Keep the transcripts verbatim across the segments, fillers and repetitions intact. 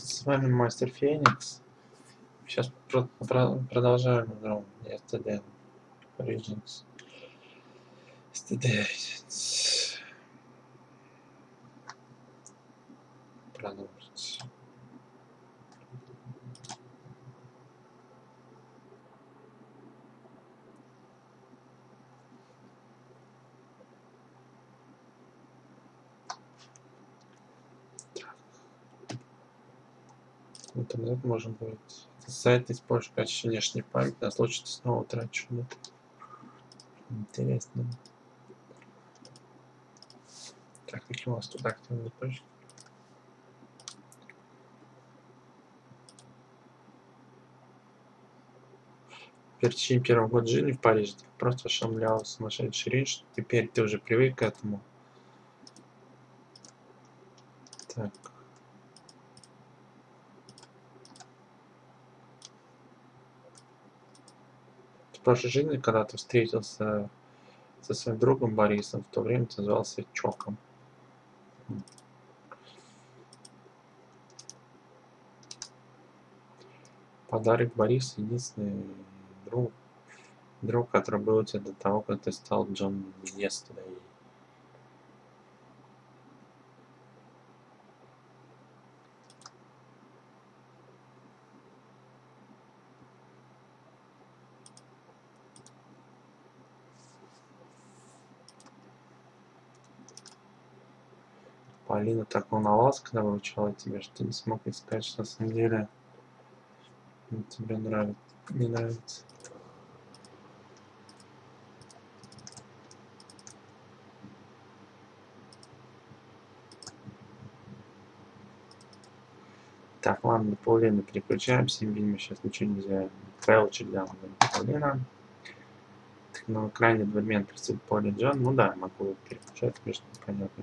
С вами Мастер Феникс. Сейчас про про продолжаем игру Yesterday Origins. Yesterday Origins. Продолжить. Интернет можно будет. Сайт используешь качество внешней памяти на случай, ты снова утратишь. Интересно. Так, какие у нас тут активные точки? В течение первого года жизни в Париже ты просто ошеломлял сумасшедший речь. Теперь ты уже привык к этому. Так. В прошлой жизни, когда ты встретился со своим другом Борисом, в то время ты назывался Чоком. Подарок Бориса — единственный друг, друг, который был у тебя до того, как ты стал Джон Yesterday. Полина так волновалась, когда выручала тебя, что не смог ей сказать, что на самом деле тебе нравится, не нравится. Так, ладно, на Паулину переключаемся, видимо, сейчас ничего нельзя. Файлчик дам на Паулина. На экране одновременно присутствует Паулин Джон. Ну да, могу переключать, конечно, понятно.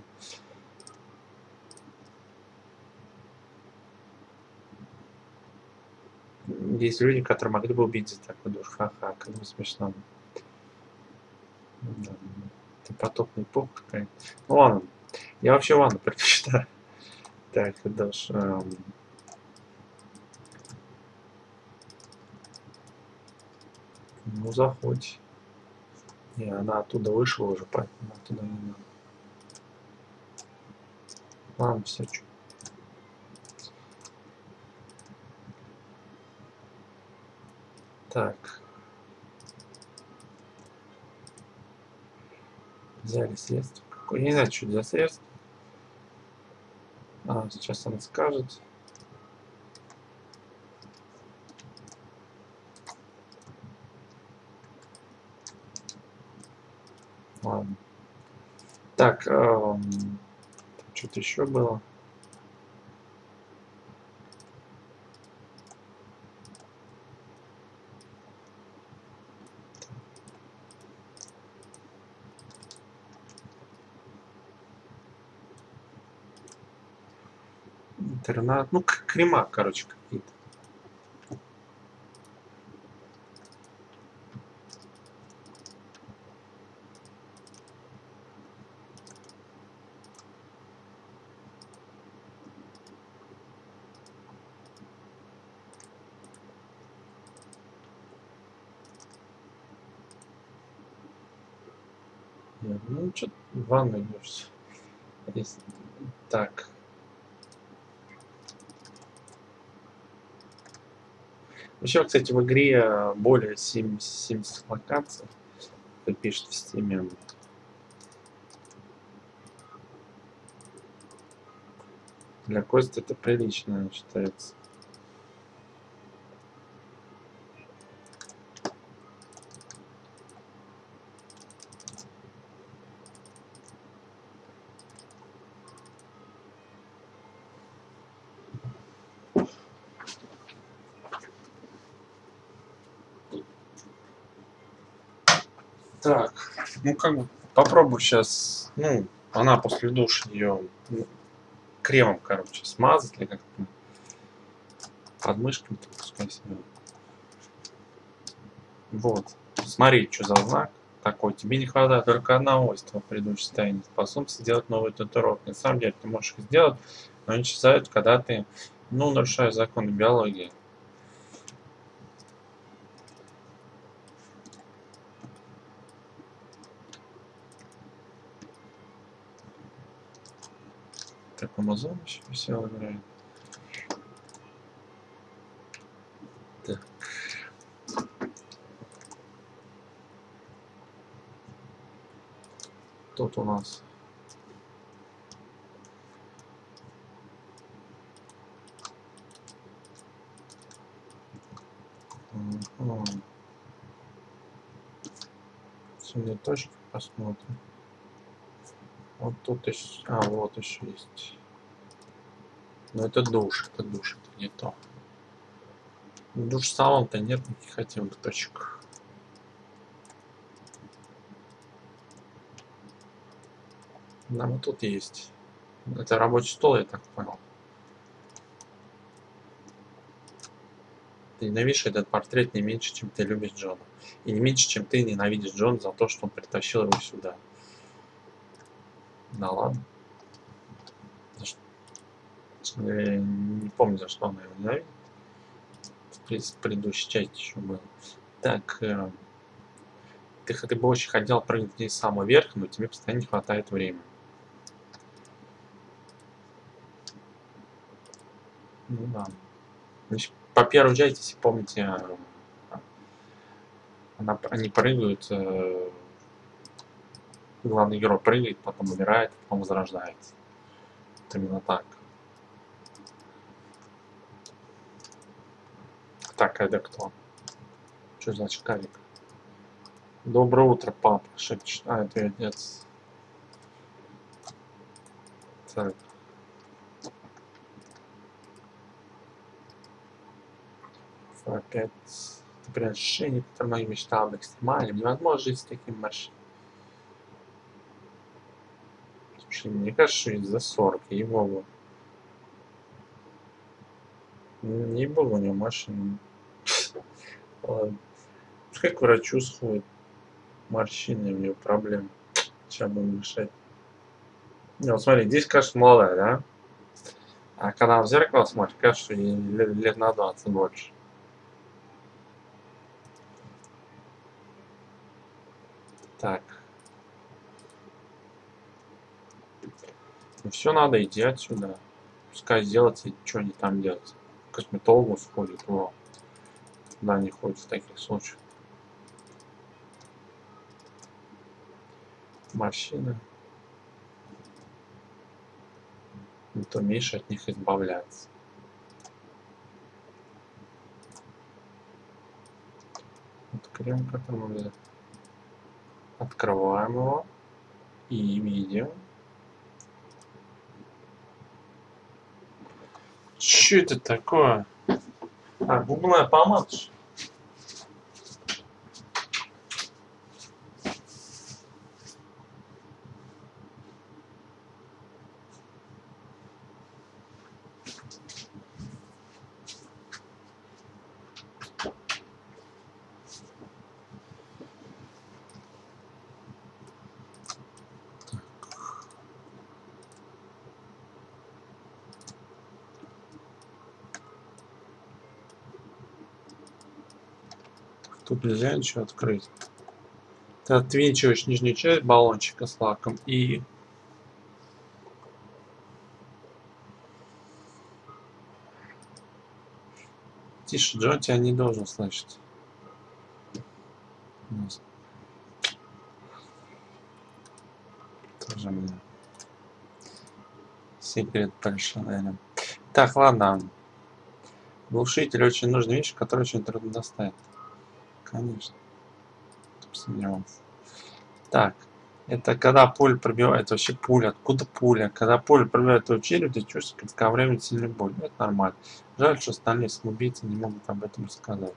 Есть люди, которые могли бы убить за такой душ. Ха-ха, как бы смешно. Да, ты потопный пух какая-то. Ну ладно, я вообще ладно предпочитаю. Так, душ. Эм... Ну, заходь. Не, она оттуда вышла уже, поэтому оттуда не надо. Ладно, все, что. Так. Взяли средства. Какое? Я не знаю, что за средства. А, сейчас она скажет. Ладно. Так, эм, что-то еще было. Интернат, ну, крема, короче, какие-то. Ну, что-то в ванной идешь. Здесь. Так. Еще, кстати, в игре более семьдесят локаций. Кто пишет в стиме. Для Кости это прилично считается. Так, ну как бы попробую сейчас, ну, она после душа ее ну, кремом, короче, смазать или как-то под мышками, пускай себе. Вот, смотри, что за знак такой. Тебе не хватает только одного из твоего предыдущего состояния. Способности сделать новую татуировку. На самом деле ты можешь их сделать, но они исчезают, когда ты Ну, нарушая законы биологии. Так, Амазон еще весело играет. Так. Тут у нас ага. Синие точки посмотрим. Вот тут еще. А, вот еще есть. Но это душ, это душ, это не то. Душ в самом-то нет никаких активных точек. Да, вот тут есть. Это рабочий стол, я так понял. Ты ненавидишь этот портрет не меньше, чем ты любишь Джона. И не меньше, чем ты ненавидишь Джона за то, что он притащил его сюда. Да ладно. За что? Я не помню, за что она его ненавидит. В предыдущей части еще было. Так, э, ты, ты бы очень хотел прыгнуть вниз с самого верха, но тебе постоянно не хватает времени. Ну да. Значит, по первой части, если помните, она, они прыгают, э, главный герой прыгает, потом умирает, потом возрождается. Вот именно так. Так, это кто? Что значит Карик? Доброе утро, папа. Шепчет. А, это ее отец. Так. Опять превращение, которое моя мечта об экстремальном. Невозможно жить с таким маршрутом. Слушай, мне кажется, что за сорок, ей-богу. Не было у него машины. Ладно. Пускай к врачу сходит. Морщины у него проблемы. Сейчас будем решать. Не, вот смотри, здесь кажется молодая, да? А когда в зеркало смотришь, кажется, что ей лет, лет на двадцать больше. Так. Ну все, надо идти отсюда. Пускай сделать, и что они там делать. К косметологу сходит, во. Куда не ходит в таких случаях. Морщины. И ты умеешь от них избавляться. Вот крем, который мы взяли. Открываем его и видим. Что это такое? А, губная помада. Тут нельзя ничего открыть. Ты отвинчиваешь нижнюю часть баллончика с лаком и тише, Джон тебя не должен слышать. Тоже мне. Секрет большой, наверное. Так, ладно. Глушитель очень нужная вещь, которую очень трудно достать. Конечно. Сомневался. Так. Это когда пуля пробивает, это вообще пуля, откуда пуля? Когда пуля пробивает твою челюсть, ты чувствуешь кратковременную сильную боль. Это нормально. Жаль, что остальные самоубийцы не могут об этом рассказать.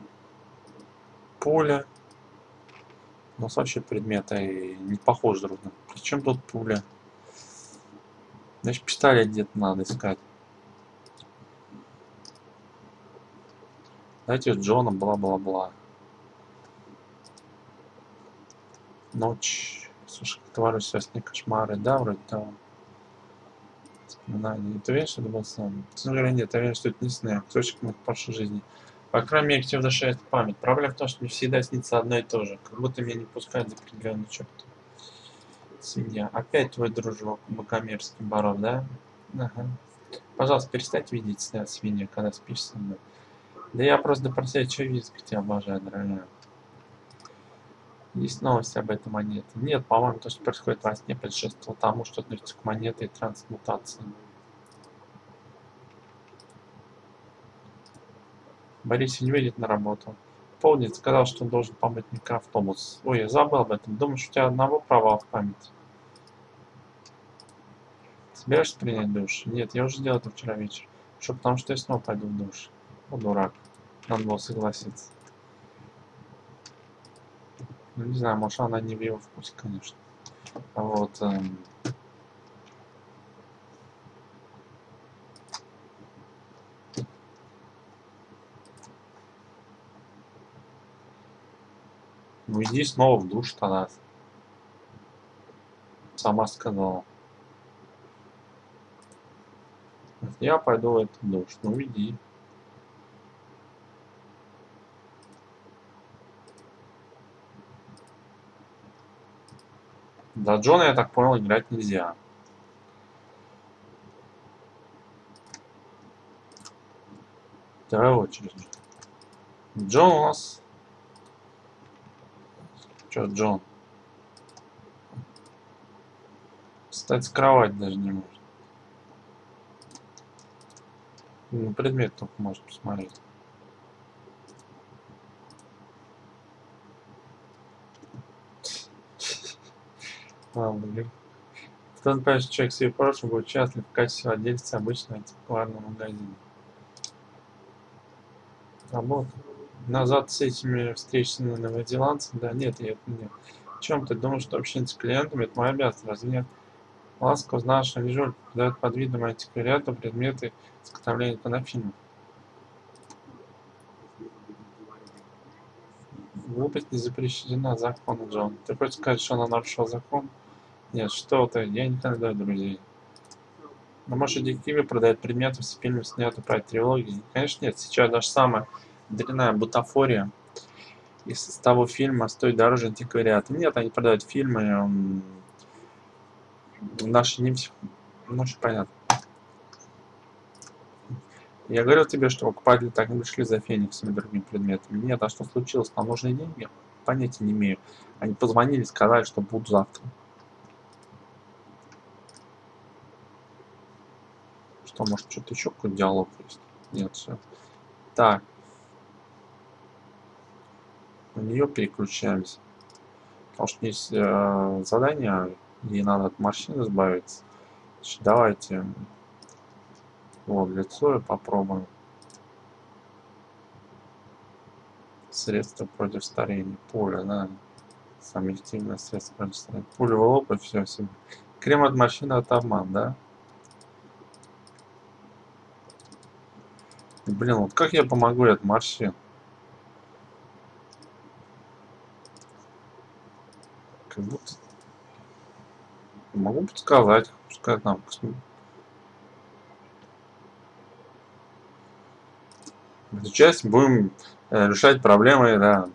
Пуля. У нас вообще предметы не похожи друг на друга. Причем тут пуля? Значит, пистолет где-то надо искать. Давайте с Джоном, бла-бла-бла. Ночь. Слушай, как творюсь во сне кошмары, да, вроде того. Да, не ты уверен, что это был сон? К сожалению, нет, я уверен, что это не сны, а кусочек моих прошлой жизни. По крайней мере, тебе возвращает память. Проблема в том, что мне всегда снится одно и то же. Как будто меня не пускают за определенный черт. Свинья. Опять твой дружок Богомерзкий Баров, да? Ага. Пожалуйста, перестать видеть сны от свиньи, когда спишь со мной. Да я просто допросять человеческий тебя обожаю, дорогая. Есть новости об этой монете? Нет, по-моему, то, что происходит во сне, предшествовало тому, что относится к монете и трансмутации. Борис не едет на работу. Полдень сказал, что он должен помыть микроавтобус. Ой, я забыл об этом. Думаешь, у тебя одного права в памяти? Собираешься принять душ? Нет, я уже сделал это вчера вечером. Что, потому что я снова пойду в душ. О, дурак. Надо было согласиться. Ну, не знаю, может, она не в его вкусе, конечно. А вот... Эм... Ну, иди снова в душ тогда. Сама сказала. Я пойду в этот душ. Ну, иди. За Джона, я так понял, играть нельзя. Давай очередь. Джон у нас... Чё, Джон? Встать с кровати даже не может. Ну, предмет только может посмотреть. Ладно, кто понимает, что человек в своем прошлом будет счастлив в качестве владельца обычного антикварного магазина. Работа. Назад с этими встречами новозеландцами? Да нет, я это нет. В чем ты думаешь, что общение с клиентами это моя обязанность? Разве нет? Ласково знаешь, что лежу продает под видом антиквариата предметы изготовления панофильмов. Глупость не запрещена законом, Джон. Ты хочешь сказать, что она нарушила закон? Нет, что ты, я не продаю друзей. Но может, детективы продают предметы в фильме, снятые по трилогии? Конечно, нет. Сейчас даже самая дрянная бутафория из того фильма стоит дороже антиквариата. Нет, они продают фильмы. м, Наши не все. Ну, что понятно. Я говорил тебе, что покупатели так и пришли за Фениксом и другими предметами. Нет, а что случилось? Нам нужны деньги? Понятия не имею. Они позвонили, сказали, что будут завтра. Что, может, что-то еще какой-то диалог есть? Нет, все. Так. На нее переключаемся. Потому что есть э, задание, ей надо от морщин избавиться. Значит, давайте вот лицо и попробуем. Средство против старения. Пуля, да. Самое эффективное средство против старения. Пуля в лоб и все себе. Крем от морщин от обман, да? Блин, вот как я помогу от морщин? Как будто... Могу подсказать, пускай там... Сейчас будем э, решать проблемы, да.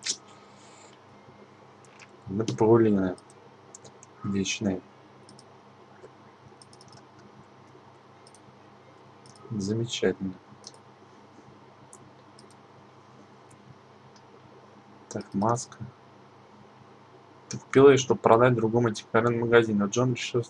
Метаполины вечные. Замечательно. Так, маска. Ты купила ее, чтобы продать другому антикварному магазину. А Джон решил...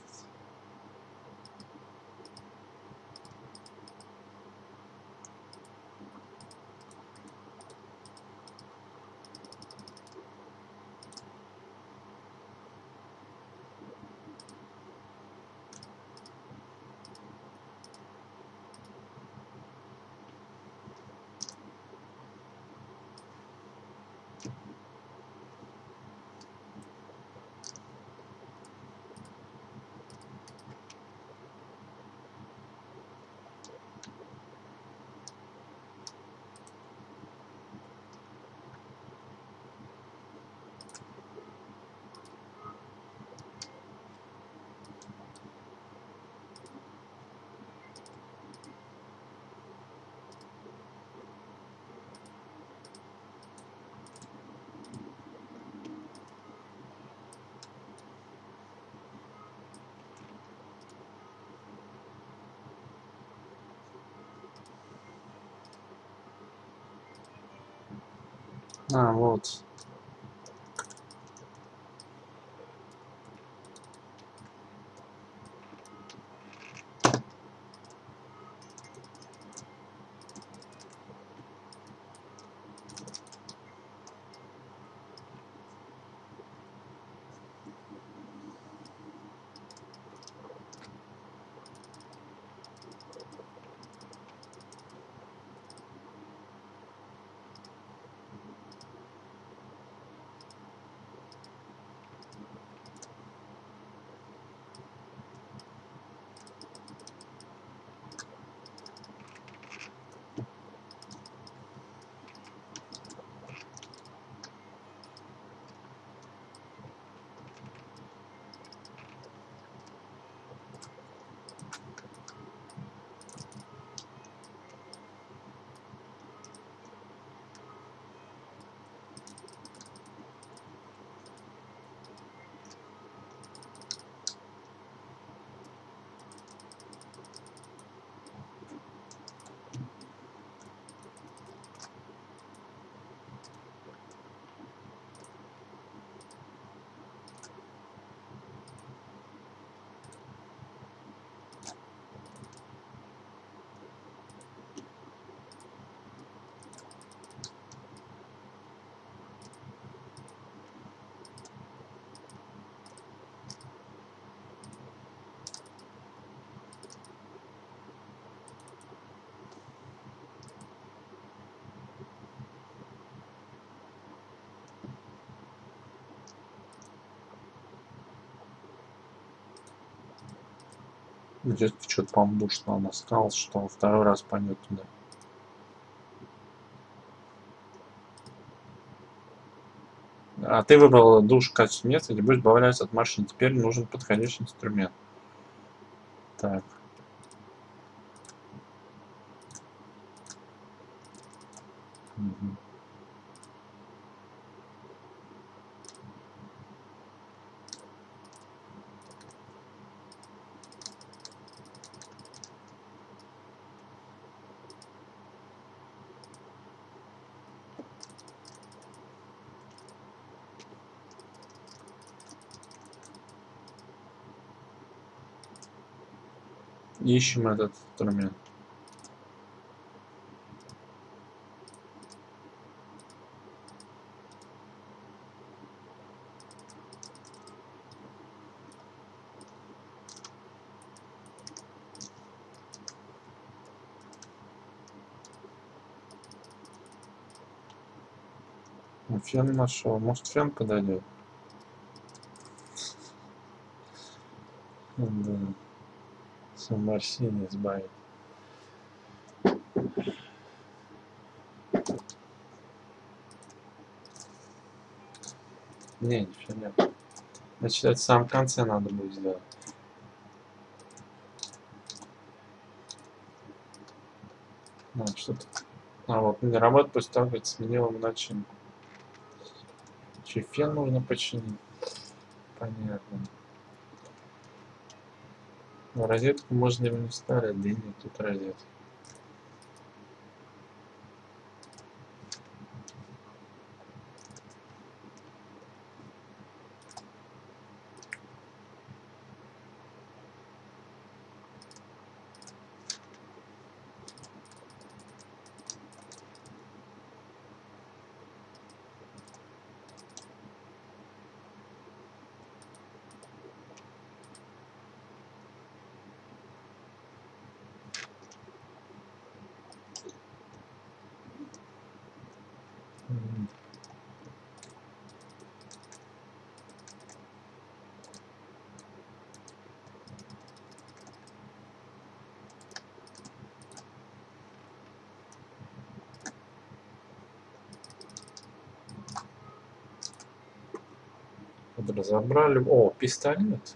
А, вот. Где-то что-то бамбушно она сказал, что второй раз пойдет туда. А ты выбрал душ в качестве места, где будешь избавляться от морщин. Теперь нужен подходящий инструмент. Так. Угу. Ищем этот инструмент. Фен нашел. Может, фен подойдет? Да. Все морщины избавить. Не, ничего нет. Значит, это в самом конце надо будет сделать. А, что-то. А вот не работает после того, как сменила начинку. Че, фен нужно починить? Понятно. Но розетку можно его не ставить, да и нет тут розетки. Вот разобрали. О, пистолет.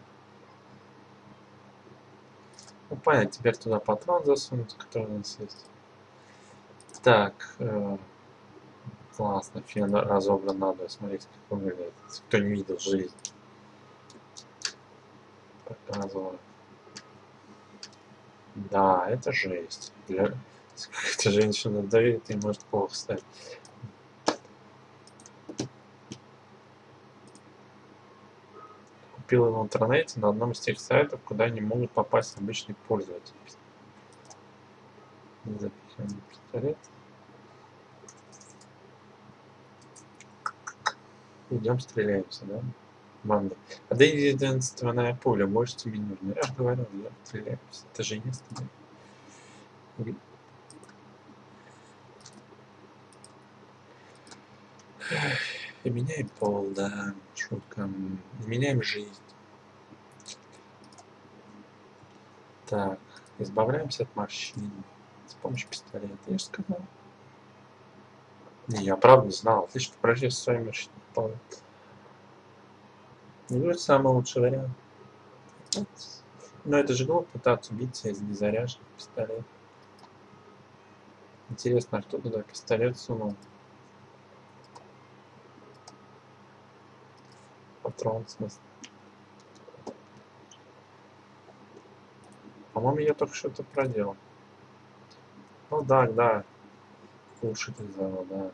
Ну, понятно, теперь туда патрон засунуть, который у нас есть. Так. Э, классно, фен разобран надо. Смотрите, как он выглядит. Кто не видел жизнь. Показываю. Да, это жесть. Для... Какая-то женщина давит и может плохо стать. купил его в интернете на одном из тех сайтов, куда не могут попасть обычные пользователи. Запихиваем пистолет. Идем стреляемся, да? Банда. А да единственная пуля, больше тебе не нужно. Я же говорю, я стреляюсь. Это же есть. Да? И меняем пол, да, шутка. И меняем жизнь. Так, избавляемся от морщин с помощью пистолета. Я же сказал. Не, я правда не знал. Отлично, прожив со своими морщинами. Не будет самый лучший вариант. Но это же глупо пытаться убить из незаряженного пистолета. Интересно, а кто туда пистолет сунул? Патрон, в смысле. По-моему, я только что-то проделал. Ну да, да. Кушать из зала, да.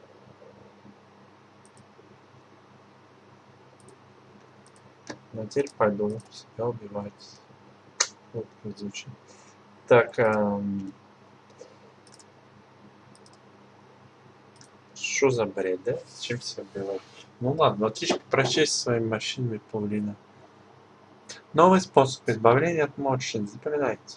Но теперь пойду себя убивать. Вот как звучит. Так, эм... что за бред, да? Чем себя убивать? Ну ладно, отлично прочесть своими морщинами паулина. Новый способ избавления от морщин. Запоминайте.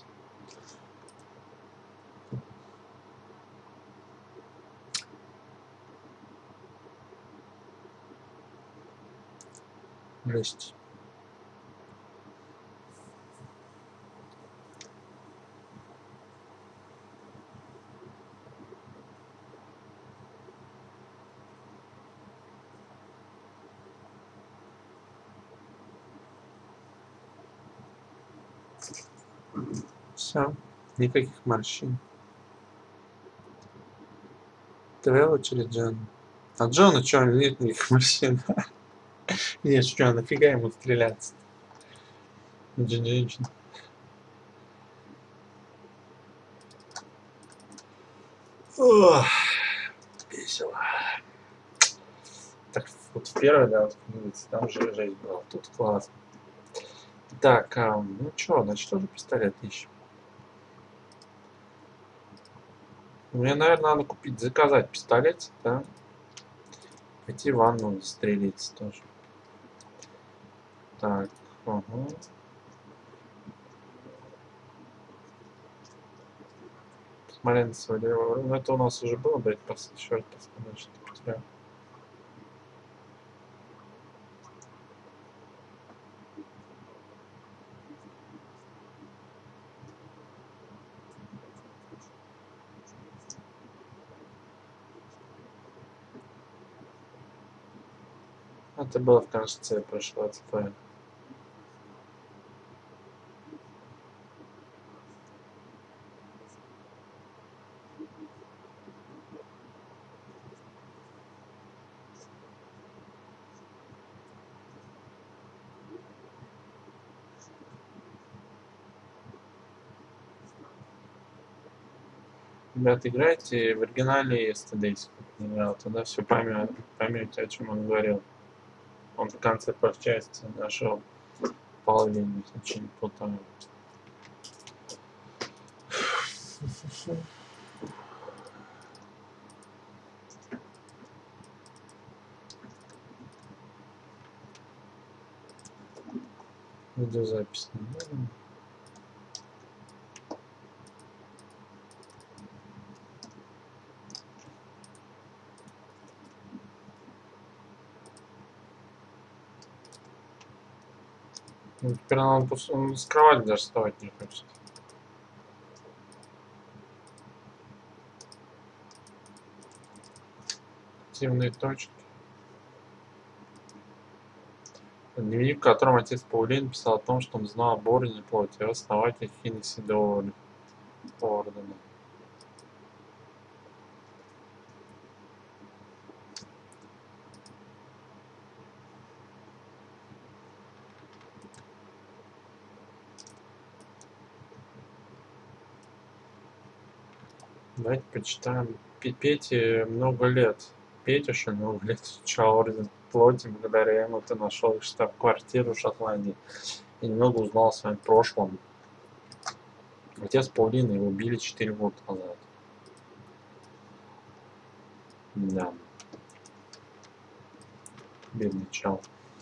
Жесть. Все, никаких морщин. Твоя очередь, Джон. А Джона что, нет никаких морщин? Нет, что, нафига ему стреляться? Женщина. Ох, весело. Так, вот в первой, да, вот, там же жесть была. Тут классно. Так, а, ну что, значит, тоже пистолет ищем. Мне, наверное, надо купить, заказать пистолет, да? Пойти в ванну застрелиться тоже. Так, ага. Посмотри на свой левый. Ну, это у нас уже было, блядь, еще раз посмотреть, что ты потерял. Это было в конце прошлого цепа. Ребята, играйте в оригинале Yesterdays, не играл, тогда все поймете, поймете, о чем он говорил. Он в конце части нашел половину, очень путаю. Видеозапись не будем. Ну, теперь он, он с кровати даже вставать не хочет. Активные точки. Дневник, в котором отец Паулин писал о том, что он знал об Ордене Плоти, основатель Хеннесси де Ордена. Давайте почитаем. Пете много лет. Петя, что много лет изучал Орден плоти, благодаря ему ты нашел штаб-квартиру в Шотландии и немного узнал о своем прошлом. Отец Паулины его убили четыре года назад. Да. Бедный чел.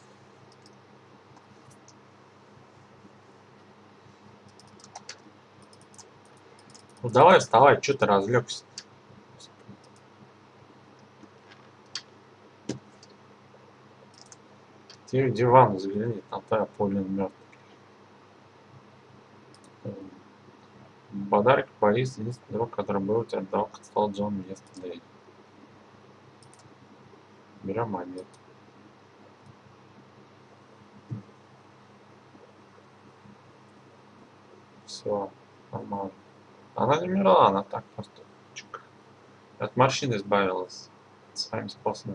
Ну давай вставай, что ты разлегся? Ты в диван загляни, там твоя Паулина мертвая. Подарок Борис, единственный друг, который был у тебя дал, как стал Джон yesterday. Берем монету. Все, нормально. Она не умерла, она так просто чук, от морщин избавилась своим способом.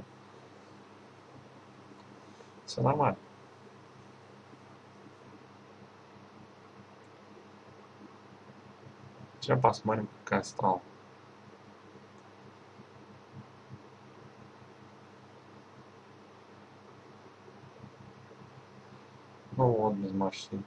Все нормально. Сейчас посмотрим, какая стала. Ну вот, без морщин.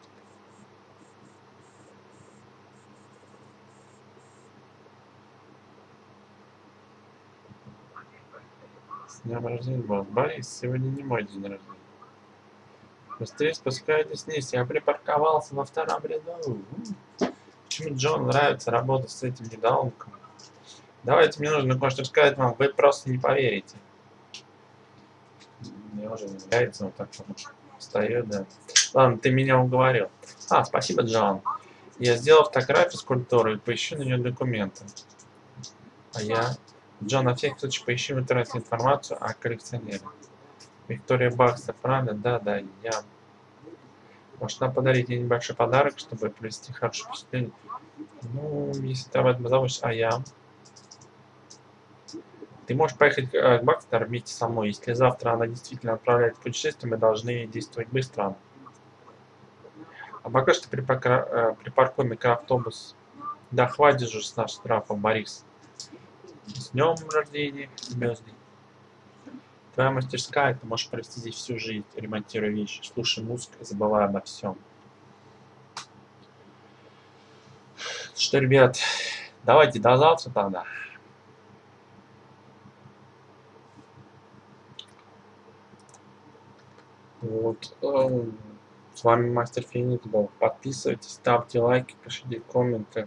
С днем рождения, брат. Борис, сегодня не мой день рождения. Быстрее спускайтесь вниз, я припарковался во втором ряду. Почему Джону нравится работать с этим недоумком? Давайте, мне нужно кое-что сказать вам, вы просто не поверите. Мне уже не нравится, он так встает, да. Ладно, ты меня уговорил. А, спасибо, Джон. Я сделал фотографию скульптуры и поищу на нее документы. А я... Джон, на всякий случай поищи в интернете информацию о коллекционере. Виктория Бакстер, правильно? Да, да, я... Может, нам подарить ей небольшой подарок, чтобы привести хорошее впечатление? Ну, если ты об этом позаботишься, а я... Ты можешь поехать к Бакстер вместе со мной. Если завтра она действительно отправляется в путешествие, мы должны действовать быстро. А пока что припаркуй, припаркуй микроавтобус. Да хватит же с нашим штрафом, Борис. С днем рождения, звездный. Твоя мастерская, ты можешь провести здесь всю жизнь, ремонтируя вещи, слушай музыку и забывая обо всем. Что, ребят, давайте до завтра тогда. Вот. С вами Мастер Феникс был. Подписывайтесь, ставьте лайки, пишите комменты.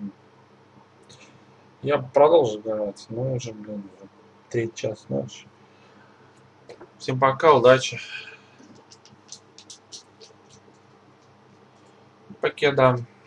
Я продолжу играть, но уже, блин, уже третий час ночи. Всем пока, удачи. Покеда.